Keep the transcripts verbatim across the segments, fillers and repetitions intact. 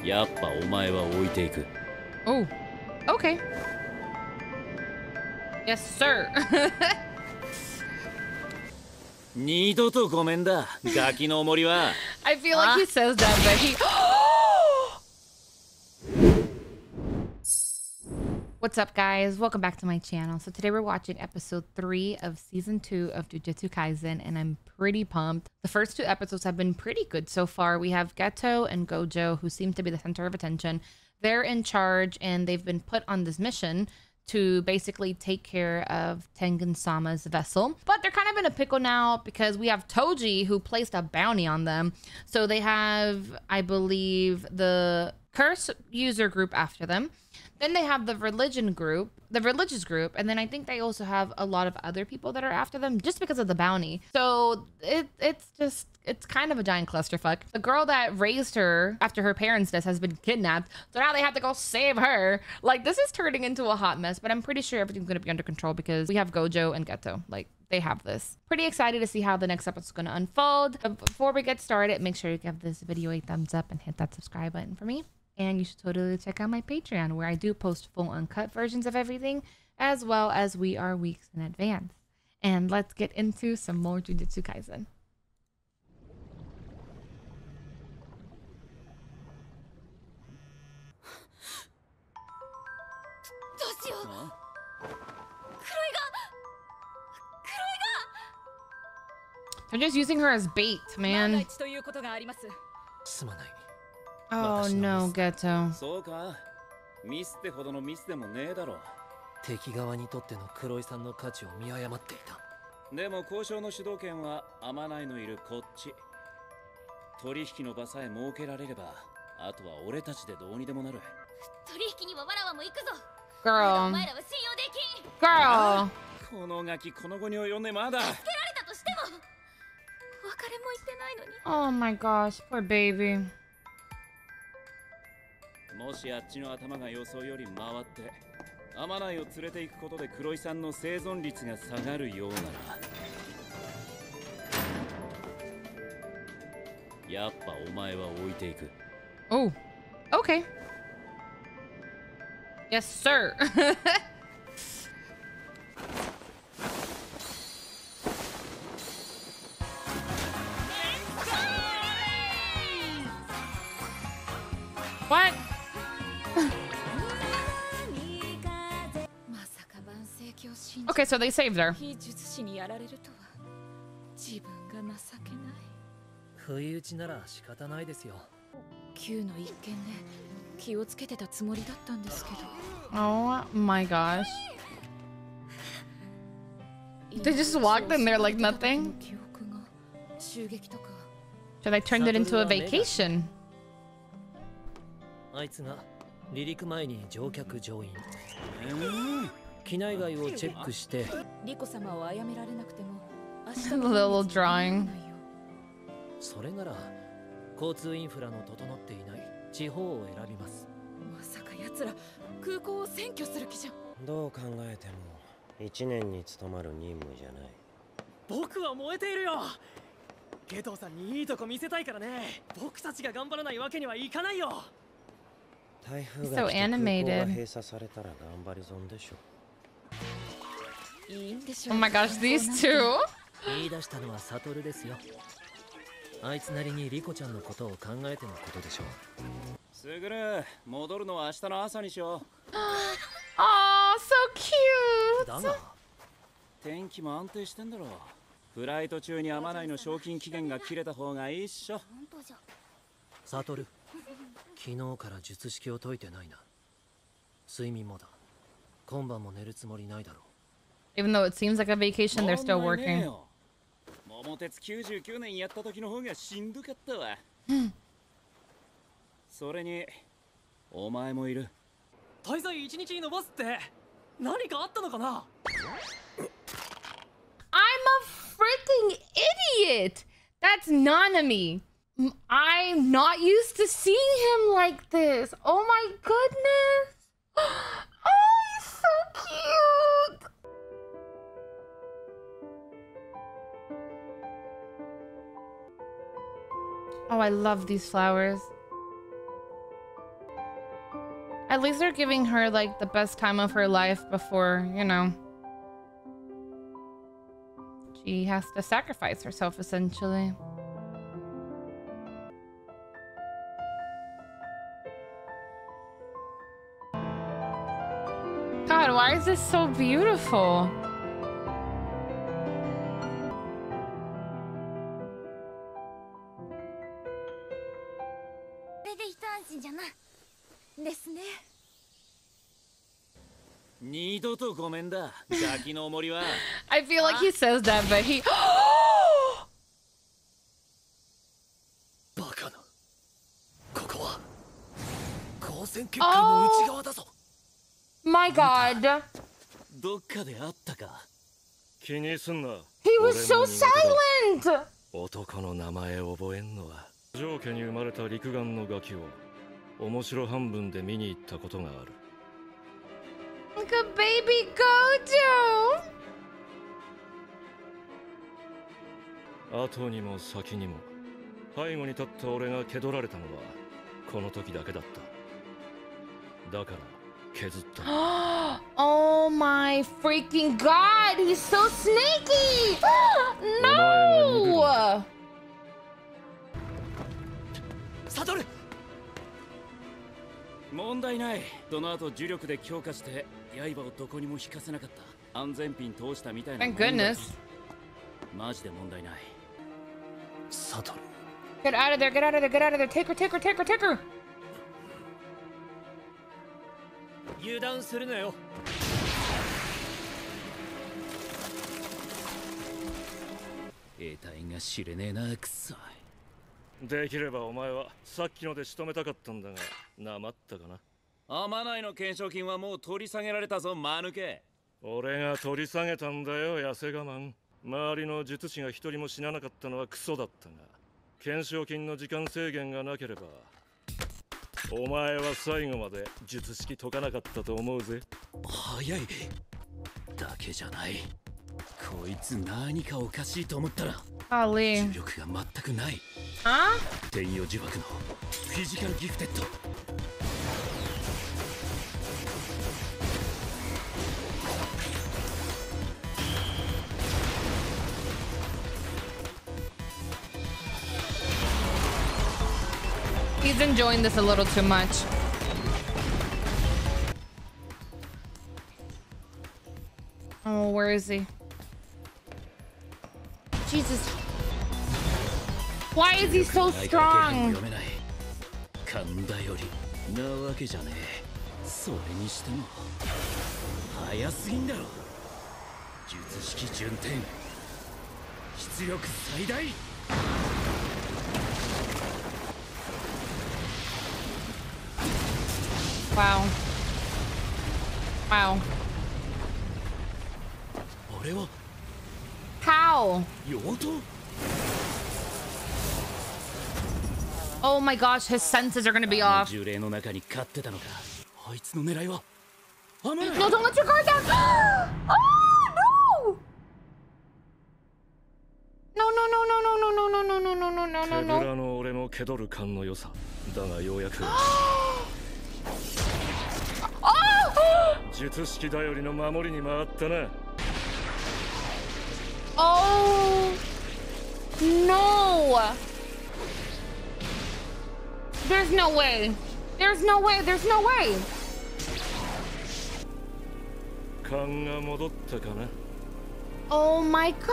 やっぱお前は置いていく。 Oh, okay. Yes, sir. 二度とごめんだ、ガキの森は。 I feel like he says that, but he. What's up, guys? Welcome back to my channel. So today we're watching episode three of season two of Jujutsu Kaisen, and I'm pretty pumped. The first two episodes have been pretty good so far. We have Geto and Gojo, who seem to be the center of attention. They're in charge, and they've been put on this mission to basically take care of Tengen-sama's vessel. But they're kind of in a pickle now because we have Toji, who placed a bounty on them. So they have, I believe, the curse user group after them. Then they have the religion group, the religious group, and then I think they also have a lot of other people that are after them just because of the bounty. So it it's just, it's kind of a giant clusterfuck. The girl that raised her after her parents' death has been kidnapped, so now they have to go save her. Like, this is turning into a hot mess, but I'm pretty sure everything's gonna be under control because we have Gojo and Geto. Like, they have this. Pretty excited to see how the next episode is gonna unfold. But before we get started, make sure you give this video a thumbs up and hit that subscribe button for me. And you should totally check out my Patreon, where I do post full uncut versions of everything, as well as we are weeks in advance. And let's get into some more Jujutsu Kaisen. Huh? They're just using her as bait, man. Oh no, Geto. そうか、ミスってほどのミスでもねえだろ。 敵側にとっての黒井さんの価値を見誤っていた。 でも交渉の主導権は天内のいるこっち。取引の場さえ設けられれば、あとは俺たちでどうにでもなる。 取引にはわらわも行くぞ。 Girl. お前らは信用できん。 Girl. このガキこの後に及んでまだ。 助けられたとしても、お別れも言ってないのに。 Oh my gosh, poor baby. もしあっちの頭が予想より回って天内を連れて行くことで黒井さんの生存率が下がるようなら、やっぱお前は置いていく。 Oh, okay. Yes, sir. What? Okay, so they saved her. 非術師にやられるとは自分が情けない。 不意打ちなら仕方ないですよ。 旧の一件で気をつけてたつもりだったんですけど。 Oh my gosh. They just walked in there like nothing. 記憶が襲撃とか。 So they turned it into a vacation. あいつが離陸前に乗客乗員、機内外をチェックして。 リコ様を殺められなくても明日 A little drawing. それなら交通インフラの整っていない地方を選びます。 まさか奴ら空港を占拠する気じゃ。 どう考えても一年に務まる任務じゃない。 僕は燃えているよ。ゲトウさんにいいとこ見せたいからね。僕たちが頑張らないわけにはいかないよ。 台風 So が来て空港 animated. が閉鎖されたら頑張り損でしょ。 いいんでしょ Oh う。 my gosh, these two. 言い出したのはサトルですよ。あいつなりにリコちゃんのことを考えてのことでしょう。 すぐる、戻るのは明日の朝にしよう。 Oh, so cute. だが天気も安定してんだろう。フライト中に天内の賞金期限が切れた方がいいっしょ。 本当じゃ。 サトル、昨日から術式を解いてないな。睡眠もだ。今晩も寝るつもりないだろう。 Even though it seems like a vacation, they're still 問題ねえ working. よ。桃鉄きゅうじゅうきゅうねんやった時の方がしんどかったわ。それにお前もいる。 滞在一日に伸ばすって何かあったのかな。 I'm a freaking idiot. That's Nanami. M- I'm not used to seeing him like this. Oh my goodness. Oh, he's so cute. Oh, I love these flowers. At least they're giving her like the best time of her life before, you know, she has to sacrifice herself essentially. God, why is this so beautiful? I feel like he says that, but he. Oh my God! He was so silent. 男の名前を覚えんのは上家に生まれた陸眼のガキを面白半分で見に行ったことがある。 Like a baby Gojo. 後にも先にも背後に立った俺が蹴取られたのはこの時だけだった。だから削った。 Oh my freaking God! He's so sneaky! No! サトル！問題ない。その後呪力で強化して刃をどこにも引かせなかった。安全ピン通したみたいな。 Thank goodness. マジで問題ない。 サトル。 Get out of there! Get out of there! Get out of there! Take her! Take her! Take her! Take her! 油断するなよ。 得体が知れねえな、くさい。 できればお前はさっきので仕留めたかったんだが、なまったかな。 天内の懸賞金はもう取り下げられたぞ、間抜け。 俺が取り下げたんだよ、痩せ我慢。周りの術師が一人も死ななかったのはクソだったが、懸賞金の時間制限がなければお前は最後まで術式解かなかったと思うぜ。 早いだけじゃない。こいつ何かおかしいと思ったら Ali. 重力が全くない。 Huh? 天与呪縛のフィジカルギフテッド。 He's enjoying this a little too much. Oh, where is he? Jesus. Why is he so strong? 神田よりなわけじゃねえ。それにしても早すぎんだろ。術式順天出力最大。 Wow. Wow. How? Oh my gosh, his senses are gonna be off. No, don't let your guard down! Oh, no! No, no, no, no, no, no, no, no, no, no, no, no, no, no. 手ぶらの俺の蹴取る勘の良さ。だがようやく術式頼りの守りに回ったな。 Oh no! There's no way. There's no way. There's no way. 勘が戻ったかな。 Oh my god.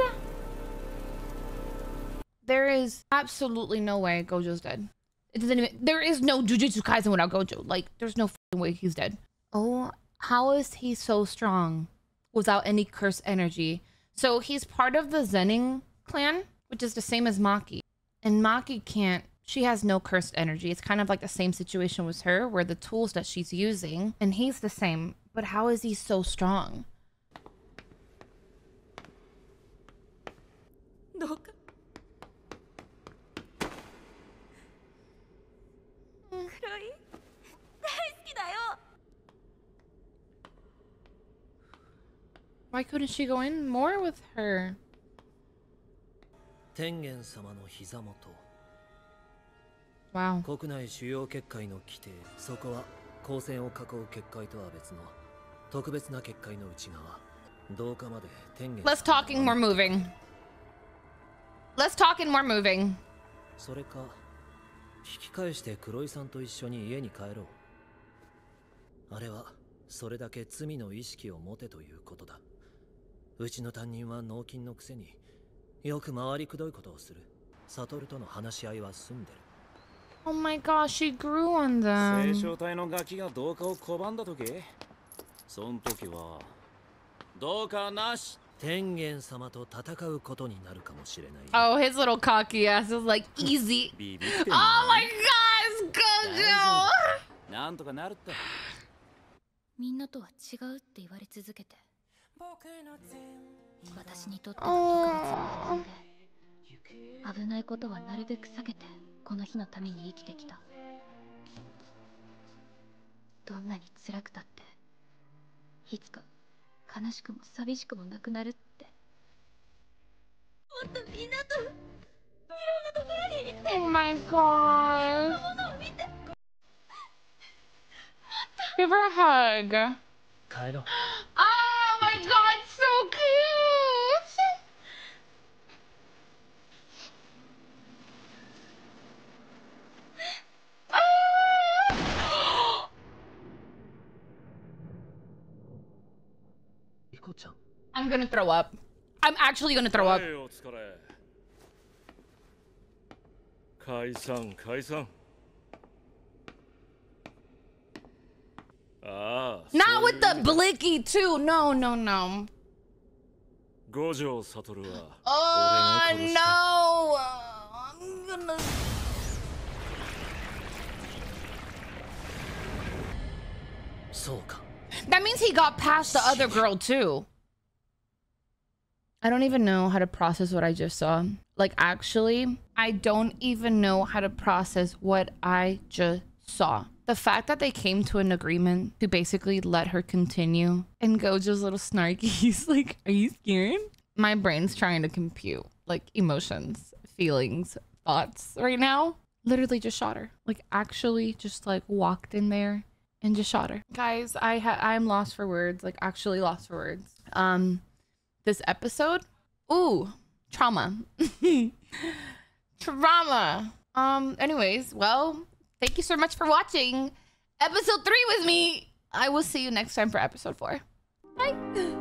There is absolutely no way Gojo's dead. It doesn't even, there is no Jujutsu Kaisen without Gojo. Like, there's no fucking way he's dead. Oh, how is he so strong without any cursed energy? So he's part of the Zenin clan, which is the same as Maki. And Maki can't, she has no cursed energy. It's kind of like the same situation with her, where the tools that she's using, and he's the same. But how is he so strong? どうか黒い大好きだよ。 Why couldn't she go in more with her? 天元様の膝元。 Wow. 国内主要結界の規定、そこは光線を囲う結界とは別の特別な結界の内側、廊下まで天元。 Less talking, more moving. Less talking, more moving. それか引き返して黒井さんと一緒に家に帰ろう。あれはそれだけ罪の意識を持てということだ。うちの担任は脳筋のくせによく回りくどいことをする。サトルとの話し合いは済んでる。 Oh my gosh, she grew on 聖 them. 書隊のガキが同化を拒んだ時、そん時は同化なし。 天元様と戦うことになるかもしれない。 Oh, his little cocky ass is like easy. ビビってん Oh の my gosh, Gojo! なんとかなるって。 みんなとは違うって言われ続けて、私にとっては特別な時間で、危ないことはなるべく避けてこの日のために生きてきた。どんなに辛くたっていつか悲しくも寂しくもなくなるって。もっとみんなといろんなところに行って、 Oh my god. ものを見て。 Give her a hug. 帰ろう。 Oh my god, so cute! Ah! リコちゃん。 I'm gonna throw up. I'm actually gonna throw は up. い、お疲れ。解散解散。ああ。 Not with the そういう blicky too. No, no, no. 五条悟は Oh 俺が殺し no! た。 I'm gonna. そうか。 That means he got past the other girl too. I don't even know how to process what I just saw. Like, actually, I don't even know how to process what I just saw. The fact that they came to an agreement to basically let her continue, and Gojo's little snarky, he's like, are you scared? My brain's trying to compute like emotions, feelings, thoughts right now. Literally just shot her. Like, actually just like walked in there and just shot her. Guys, I ha I'm lost for words, like actually lost for words. Um, this episode, ooh, trauma. Trauma. Um, anyways, well, thank you so much for watching episode three with me. I will see you next time for episode four. Bye.